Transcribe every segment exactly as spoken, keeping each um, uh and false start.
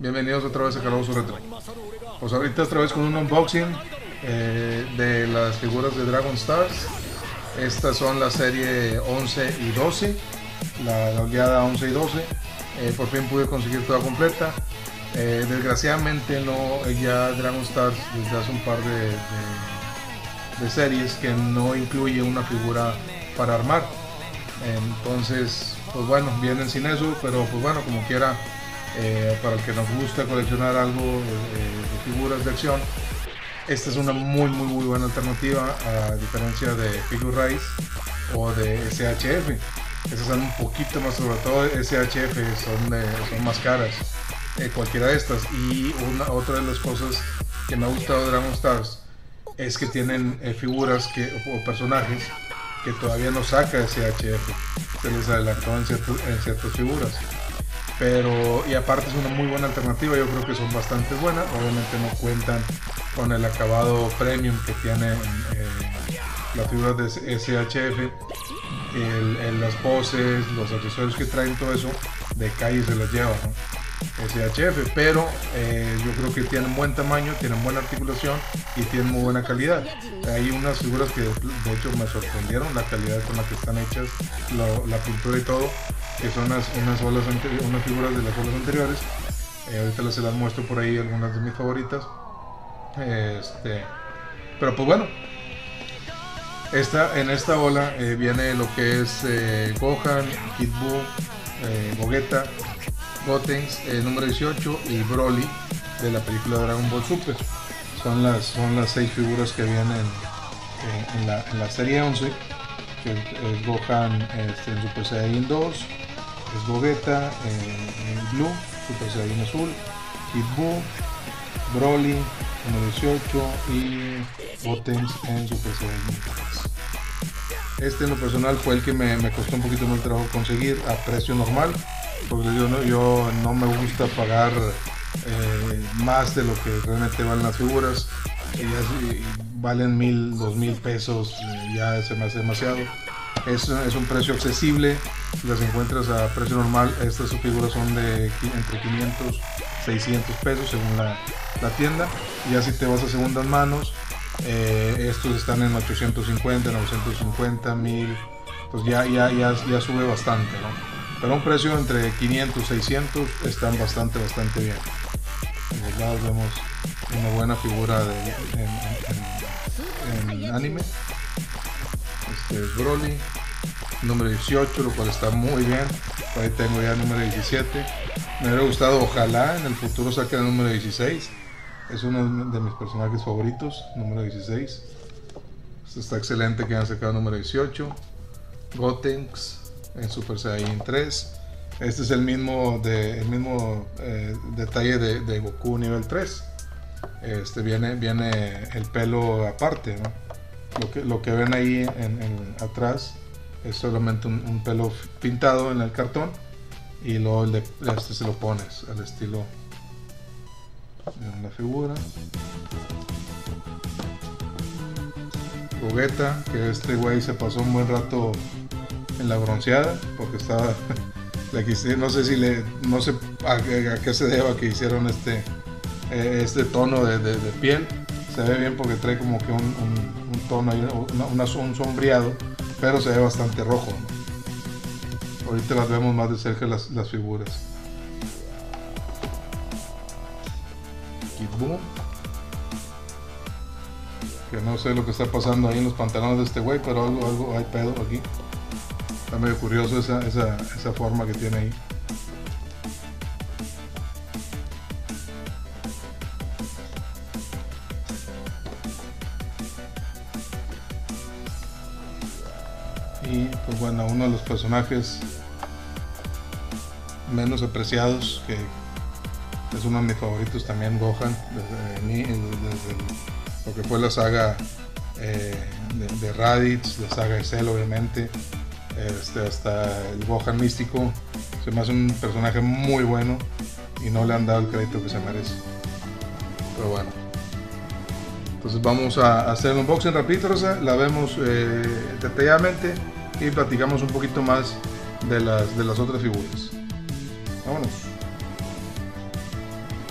Bienvenidos otra vez a Calabozos Retro. Pues ahorita otra vez con un unboxing eh, de las figuras de Dragon Stars. Estas son la serie once y doce, la, la oleada once y doce. Eh, por fin pude conseguir toda completa. Eh, desgraciadamente no, ya Dragon Stars desde hace un par de, de, de series que no incluye una figura para armar. Entonces, pues bueno, vienen sin eso, pero pues bueno, como quiera, eh, para el que nos gusta coleccionar algo eh, de figuras de acción, esta es una muy muy muy buena alternativa, a diferencia de Figure-Rise o de S H F. Estas son un poquito más, sobre todo S H F son, de, son más caras, eh, cualquiera de estas. Y una, otra de las cosas que me ha gustado de Dragon Stars es que tienen eh, figuras que, o personajes que todavía no saca S H F, se les adelantó en, cierto, en ciertas figuras, pero y aparte es una muy buena alternativa. Yo creo que son bastante buenas. Obviamente no cuentan con el acabado premium que tienen eh, las figuras de S H F, el, el, las poses, los accesorios que traen, todo eso de calle se las lleva, ¿no? S H F, pero eh, yo creo que tienen buen tamaño, tienen buena articulación y tienen muy buena calidad. Hay unas figuras que de hecho me sorprendieron la calidad con la que están hechas, lo, la pintura y todo, que son unas, unas, olas unas figuras de las olas anteriores. Eh, ahorita les se las muestro por ahí, algunas de mis favoritas. Este, pero pues bueno, esta, en esta ola eh, viene lo que es eh, Gohan, Kid Buu, eh, Gogeta, Gotenks eh, número dieciocho y Broly de la película Dragon Ball Super. Son las, son las seis figuras que vienen eh, en, la, en la serie once, que es Gohan este, en Super Saiyan dos, es Gogeta eh, en Blue, Super Saiyan azul, Kid Buu, Broly número dieciocho y Gotenks en Super Saiyan tres. Este en lo personal fue el que me, me costó un poquito más de trabajo conseguir a precio normal, porque yo no, yo no me gusta pagar eh, más de lo que realmente valen las figuras. Y ya, y valen mil, dos mil pesos, eh, ya se me hace demasiado. Es, es un precio accesible, si las encuentras a precio normal. Estas figuras son de entre quinientos, seiscientos pesos según la, la tienda. Y ya si te vas a segundas manos, eh, estos están en ochocientos cincuenta, novecientos cincuenta, mil, pues ya, ya, ya, ya sube bastante, ¿no? Pero un precio entre quinientos, seiscientos están bastante, bastante bien. En los lados vemos una buena figura de, en, en, en anime. Este es Broly, número dieciocho, lo cual está muy bien. Por ahí tengo ya el número diecisiete. Me hubiera gustado, ojalá en el futuro saquen el número dieciséis. Es uno de mis personajes favoritos, número dieciséis. Esto está excelente que hayan sacado el número dieciocho. Gotenks en Super Saiyan tres. Este es el mismo, de, el mismo eh, detalle de, de Goku nivel tres. Este viene, viene el pelo aparte, ¿no? Lo que, lo que ven ahí en, en, atrás es solamente un, un pelo pintado en el cartón, y luego el de, este se lo pones al estilo de la figura. Gogeta, que este güey se pasó un buen rato en la bronceada porque estaba le quise, no sé si le no sé a, a qué se deba que hicieron este eh, este tono de, de, de piel. Se ve bien porque trae como que un, un, un tono ahí, una, una, un sombreado, pero se ve bastante rojo, ¿no? Ahorita las vemos más de cerca las, las figuras. Kid Buu, que no sé lo que está pasando ahí en los pantalones de este güey, pero algo, algo hay pedo aquí. Está medio curioso esa, esa, esa forma que tiene ahí. Y pues bueno, uno de los personajes menos apreciados, que es uno de mis favoritos también, Gohan, desde, mí, desde lo que fue la saga eh, de, de Raditz, la saga de Cell obviamente. Este, hasta el Gohan místico, se me hace un personaje muy bueno y no le han dado el crédito que se merece. Pero bueno, entonces vamos a hacer un unboxing rapidito, Rosa. La vemos eh, detalladamente y platicamos un poquito más de las, de las otras figuras. Vámonos.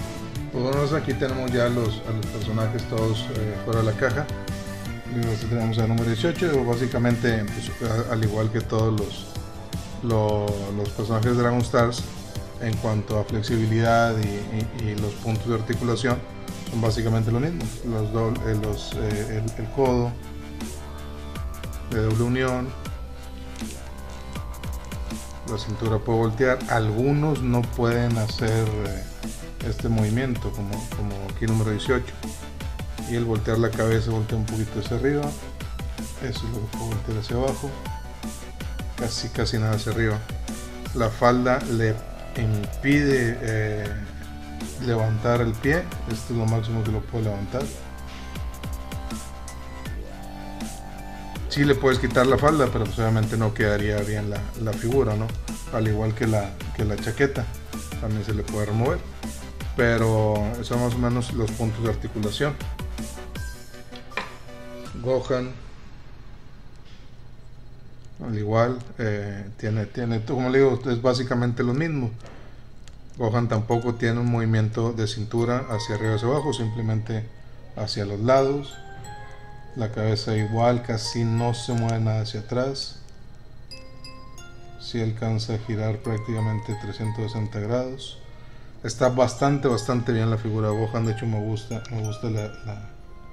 Pues bueno, aquí tenemos ya los, a los personajes todos eh, fuera de la caja. Luego tenemos al número dieciocho, básicamente pues, a, al igual que todos los, lo, los personajes de Dragon Stars, en cuanto a flexibilidad y, y, y los puntos de articulación, son básicamente lo mismo. Los do, eh, los, eh, el, el codo de doble unión, la cintura puede voltear, algunos no pueden hacer eh, este movimiento como, como aquí el número dieciocho, y el voltear la cabeza voltea un poquito hacia arriba, eso es lo que puede voltear hacia abajo, casi casi nada hacia arriba. La falda le impide eh, levantar el pie, esto es lo máximo que lo puede levantar. Sí le puedes quitar la falda, pero pues obviamente no quedaría bien la, la figura, ¿no? Al igual que la, que la chaqueta, también se le puede remover. Pero son más o menos los puntos de articulación. Gohan, al igual, eh, tiene, tiene, como le digo, es básicamente lo mismo. Gohan tampoco tiene un movimiento de cintura hacia arriba y hacia abajo, simplemente hacia los lados. La cabeza igual, casi no se mueve nada hacia atrás. Sí alcanza a girar prácticamente trescientos sesenta grados. Está bastante, bastante bien la figura de Gohan. De hecho me gusta, me gusta la, la,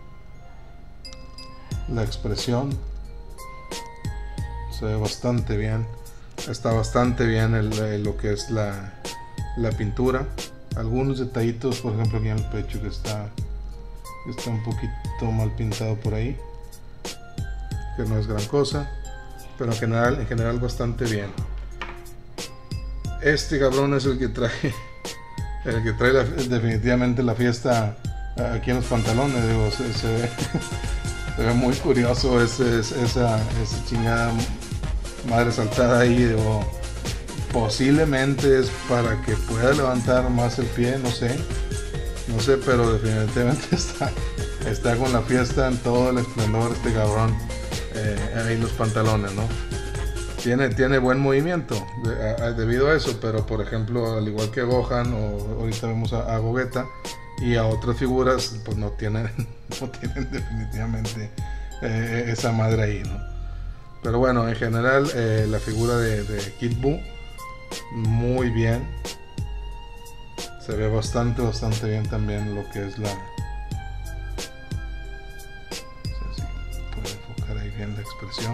la expresión. Se ve bastante bien. Está bastante bien el, el, lo que es la, la pintura. Algunos detallitos, por ejemplo aquí en el pecho, que está está un poquito mal pintado por ahí, que no es gran cosa, pero en general, en general bastante bien. Este cabrón es el que trae el que trae la, definitivamente la fiesta aquí en los pantalones. Digo, se, se, ve, se ve muy curioso ese, esa, esa chingada madre saltada ahí. Digo, posiblemente es para que pueda levantar más el pie, no sé No sé, pero definitivamente está, está con la fiesta en todo el esplendor este cabrón, eh, ahí los pantalones, ¿no? Tiene, tiene buen movimiento de, a, debido a eso, pero por ejemplo, al igual que Gohan, o ahorita vemos a, a Gogeta y a otras figuras, pues no tienen, no tienen definitivamente eh, esa madre ahí, ¿no? Pero bueno, en general, eh, la figura de, de Kid Buu, muy bien. Se ve bastante, bastante bien también lo que es la... No sé si puedo enfocar ahí bien la expresión.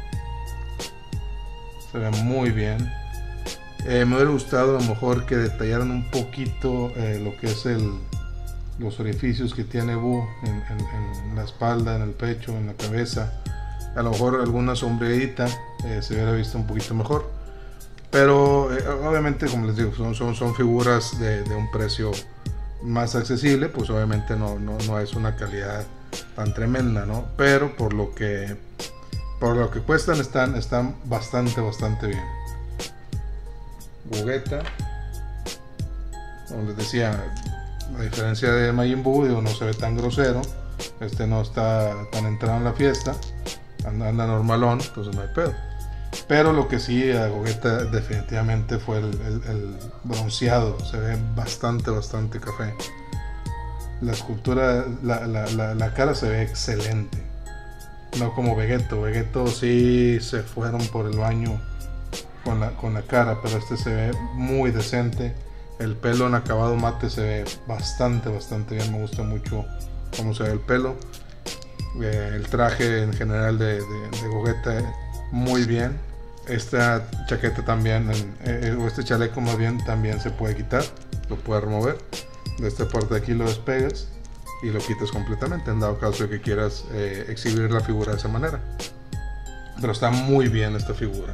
Se ve muy bien. Eh, me hubiera gustado a lo mejor que detallaran un poquito eh, lo que es el, los orificios que tiene Buu en, en, en la espalda, en el pecho, en la cabeza. A lo mejor alguna sombreadita eh, se hubiera visto un poquito mejor. Pero eh, obviamente, como les digo, son, son, son figuras de, de un precio más accesible, pues obviamente no, no, no es una calidad tan tremenda, ¿no? Pero por lo que por lo que cuestan están, están bastante, bastante bien. Gogeta, como les decía, a diferencia de Majin Buu, digo, no se ve tan grosero, este no está tan entrado en la fiesta, anda, anda normalón, entonces no hay pedo. Pero lo que sí a Gogeta definitivamente fue el, el, el bronceado. Se ve bastante, bastante café. La escultura, la, la, la, la cara se ve excelente. No como Vegeto. Vegeto sí se fueron por el baño con la, con la cara, pero este se ve muy decente. El pelo en acabado mate se ve bastante, bastante bien. Me gusta mucho cómo se ve el pelo. Eh, el traje en general de, de, de Gogeta muy bien. Esta chaqueta también, eh, o este chaleco más bien, también se puede quitar, lo puedes remover. De esta parte de aquí lo despegas y lo quitas completamente, en dado caso de que quieras eh, exhibir la figura de esa manera. Pero está muy bien esta figura.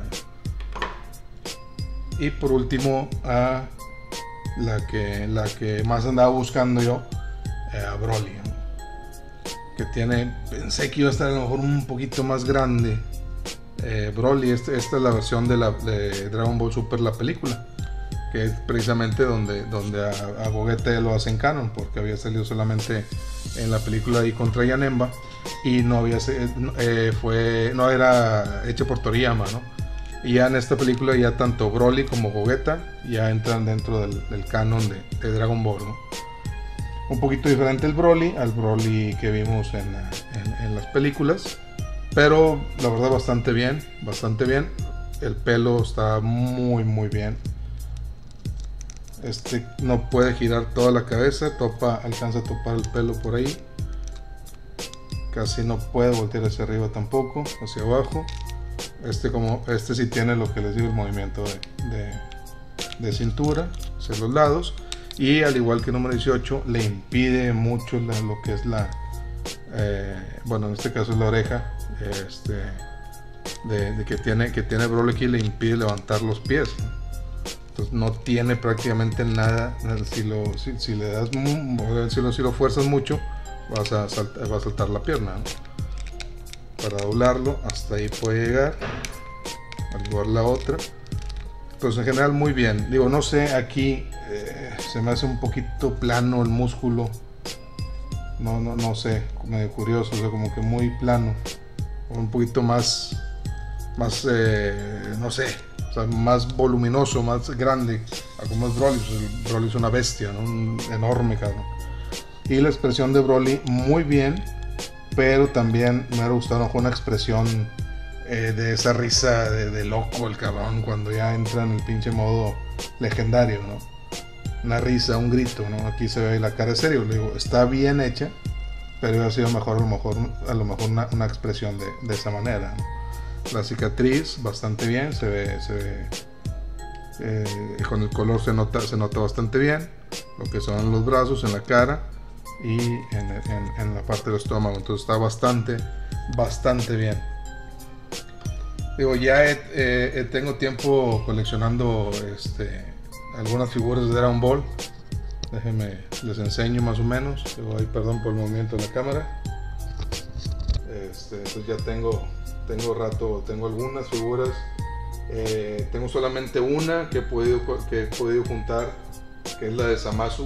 Y por último, a la que, la que más andaba buscando yo, eh, a Broly, ¿no? Que tiene, pensé que iba a estar a lo mejor un poquito más grande. Eh, Broly, este, esta es la versión de, la, de Dragon Ball Super, la película, que es precisamente donde, donde a, a Gogeta lo hacen canon, porque había salido solamente en la película ahí contra Janemba y no había eh, fue no era hecho por Toriyama, ¿no? Y ya en esta película ya tanto Broly como Gogeta ya entran dentro del, del canon de, de Dragon Ball, ¿no? Un poquito diferente el Broly al Broly que vimos en, en, en las películas, pero la verdad bastante bien, bastante bien. El pelo está muy muy bien. Este no puede girar toda la cabeza, topa, alcanza a topar el pelo por ahí. Casi no puede voltear hacia arriba tampoco, hacia abajo. Este como este sí tiene lo que les digo, el movimiento de, de, de cintura hacia los lados. Y al igual que el número dieciocho, le impide mucho la, lo que es la, eh, bueno, en este caso es la oreja, este, de, de que tiene que tiene Broly aquí, le impide levantar los pies, ¿no? Entonces no tiene prácticamente nada. Si lo, si, si le das, si lo, si lo fuerzas mucho, vas a saltar, va a saltar la pierna, ¿no? Para doblarlo, hasta ahí puede llegar, al igual la otra. Entonces en general muy bien. Digo, no sé, aquí eh, se me hace un poquito plano el músculo. No, no, no sé, medio curioso, o sea, como que muy plano. Un poquito más, más, eh, no sé, o sea, más voluminoso, más grande. Como es Broly, pues Broly es una bestia, ¿no? Un enorme, cabrón. Y la expresión de Broly muy bien, pero también me ha gustado una expresión eh, de esa risa de, de loco el cabrón cuando ya entra en el pinche modo legendario, ¿no? Una risa, un grito, ¿no? Aquí se ve la cara de serio, le digo, está bien hecha, pero hubiera sido mejor a lo mejor, a lo mejor una, una expresión de, de esa manera, ¿no? La cicatriz bastante bien, se ve, se ve eh, con el color se nota, se nota bastante bien lo que son los brazos, en la cara y en, en, en la parte del estómago. Entonces está bastante, bastante bien. Digo, ya he, eh, tengo tiempo coleccionando este, algunas figuras de Dragon Ball. Déjenme, les enseño más o menos. Digo, ahí, perdón por el movimiento de la cámara. Este, entonces ya tengo, tengo rato, tengo algunas figuras. Eh, tengo solamente una que he podido, que he podido juntar, que es la de Zamasu,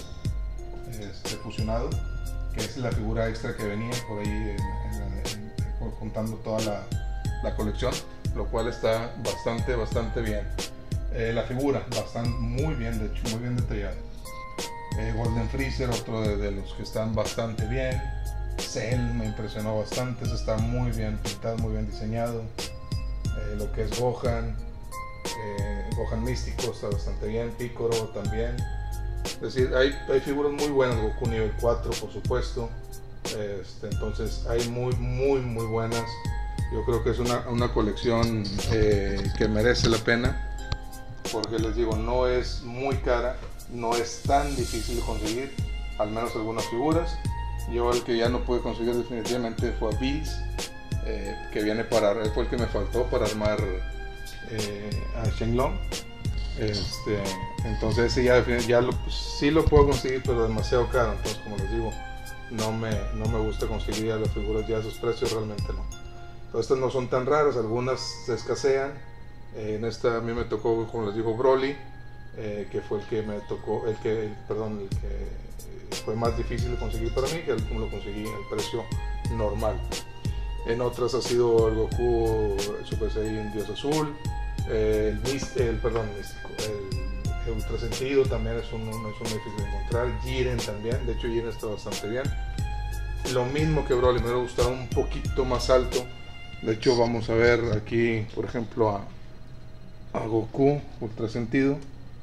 este, fusionado, que es la figura extra que venía por ahí en, en, en, en, juntando toda la, la colección, lo cual está bastante, bastante bien. Eh, la figura, bastante, muy bien, de hecho, muy bien detallada. Eh, Golden Freezer, otro de, de los que están bastante bien. Cell me impresionó bastante, está muy bien pintado, muy bien diseñado. Eh, lo que es Gohan, eh, Gohan místico está bastante bien, Piccolo también. Es decir, hay, hay figuras muy buenas, Goku nivel cuatro por supuesto. Este, entonces hay muy, muy, muy buenas. Yo creo que es una, una colección eh, que merece la pena, porque les digo, no es muy cara, no es tan difícil de conseguir, al menos algunas figuras. Yo el que ya no pude conseguir definitivamente fue a Bills, eh, que viene para, fue el que me faltó para armar eh, a Shenlong. Este, entonces ese ya, ya lo, sí lo puedo conseguir, pero demasiado caro. Entonces, como les digo, no me, no me gusta conseguir a las figuras ya a esos precios, realmente no. Entonces, estas no son tan raras, algunas se escasean. Eh, en esta a mí me tocó, como les digo, Broly, eh, que fue el que me tocó, el que, el, perdón, el que fue más difícil de conseguir para mí, que el que lo conseguí al precio normal. En otras ha sido el Goku Super Saiyan Dios Azul, eh, el, Mist, el perdón, el místico, el, el Ultra Sentido también es un, es un difícil de encontrar. Jiren también, de hecho Jiren está bastante bien. Lo mismo que Broly, me hubiera gustado un poquito más alto. De hecho vamos a ver aquí, por ejemplo, a, a Goku Ultra Sentido.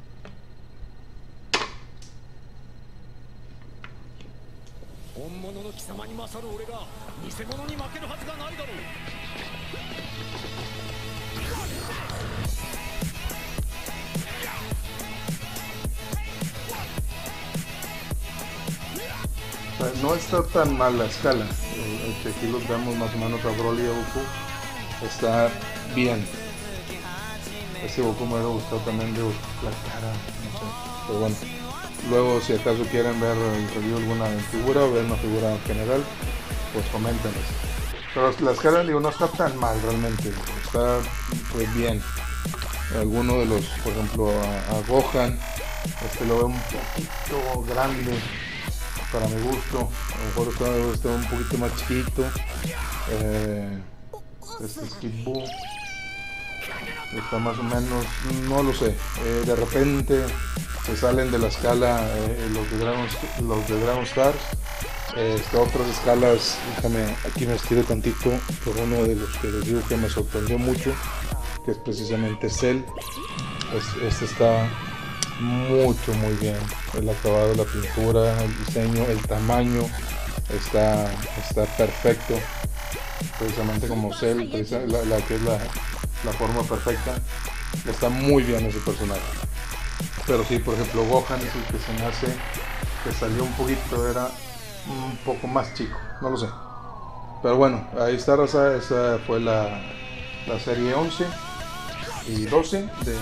O sea, no está tan mal la escala. El que aquí los vemos más o menos a Broly y a Goku está bien. Ese Goku me hubiera gustado también de la cara, no sé, pero bueno. Luego, si acaso quieren ver el review de alguna figura o ver una figura en general, pues coméntenos. Pero la escala, digo, no está tan mal realmente, está pues bien. Alguno de los, por ejemplo, a, a Gohan, este lo veo un poquito grande para mi gusto. A lo mejor está, está un poquito más chiquito. Eh, este es Kid Buu. está más o menos, no lo sé, eh, de repente se salen de la escala eh, los, de Dragon, los de Dragon Stars. Este, otras escalas, déjame, aquí me estiro tantito por uno de los que les digo que me sorprendió mucho, que es precisamente Cell. Es, este está mucho muy bien, el acabado, la pintura, el diseño, el tamaño está, está perfecto, precisamente como Cell, la, la que es la, la forma perfecta. Está muy bien ese personaje. Pero sí, por ejemplo, Gohan es el que se me hace que salió un poquito, era un poco más chico, no lo sé. Pero bueno, ahí está, raza. Esa fue la, la serie once y doce de, de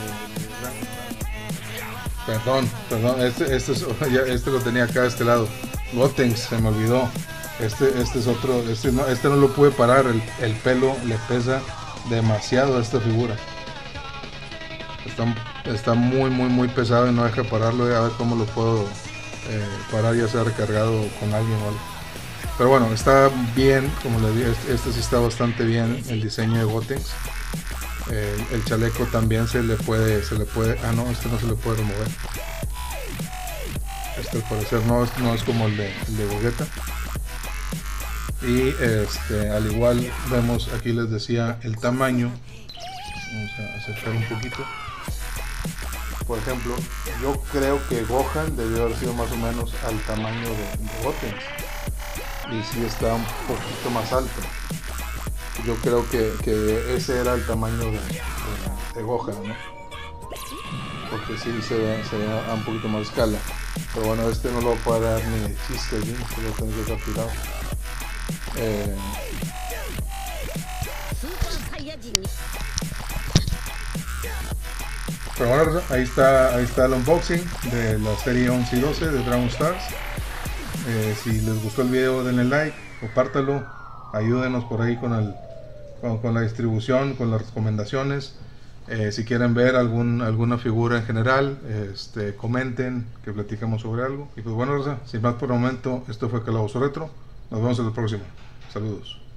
Perdón, perdón, este, este, es, este lo tenía acá de este lado. Gotenks, se me olvidó. Este, este es otro, este no, este no lo pude parar, el, el pelo le pesa demasiado a esta figura. Está, está muy, muy, muy pesado y no deja pararlo. A ver cómo lo puedo eh, parar, ya sea recargado con alguien o algo. Pero bueno, está bien, como les dije, este, este sí está bastante bien, el diseño de Gotenks. Eh, el chaleco también se le puede, se le puede, ah no, este no se le puede remover. Este al parecer no es, no es como el de, el de Gogeta. Y este, al igual vemos, aquí les decía el tamaño. Vamos a acercar un poquito. Por ejemplo, yo creo que Gohan debió haber sido más o menos al tamaño de, de Gotenks. Y sí está un poquito más alto. Yo creo que, que ese era el tamaño de, de, de Gohan, ¿no? Porque sí se ve, se ve a un poquito más de escala. Pero bueno, este no lo puede dar ni de chiste aquí, se lo tengo que dejar tirado. Eh, pero bueno, ahí está, ahí está el unboxing de la serie once y doce de Dragon Stars. Eh, si les gustó el video, denle like, compártalo, ayúdenos por ahí con, el, con, con la distribución, con las recomendaciones. Eh, si quieren ver algún, alguna figura en general, este, comenten, que platicamos sobre algo. Y pues bueno, sin más por el momento, esto fue Calabozo Retro. Nos vemos en el próximo. Saludos.